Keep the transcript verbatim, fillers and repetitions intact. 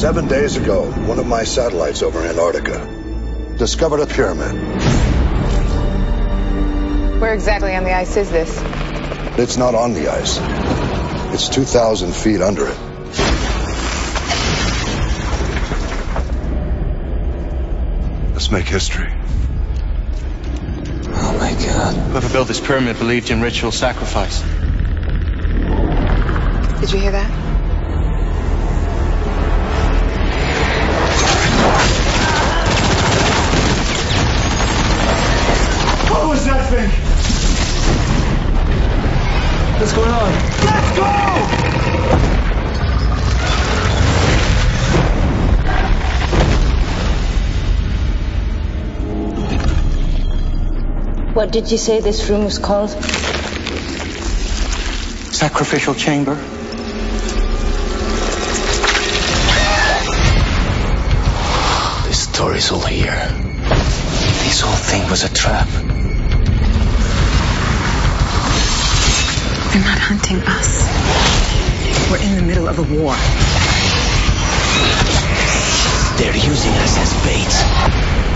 Seven days ago, one of my satellites over Antarctica discovered a pyramid. Where exactly on the ice is this? It's not on the ice. It's two thousand feet under it. Let's make history. Oh my God. Whoever built this pyramid believed in ritual sacrifice. Did you hear that? What was that thing? What's going on? Let's go! What did you say this room was called? Sacrificial chamber. This story's all here. This whole thing was a trap. They're not hunting us. We're in the middle of a war. They're using us as bait.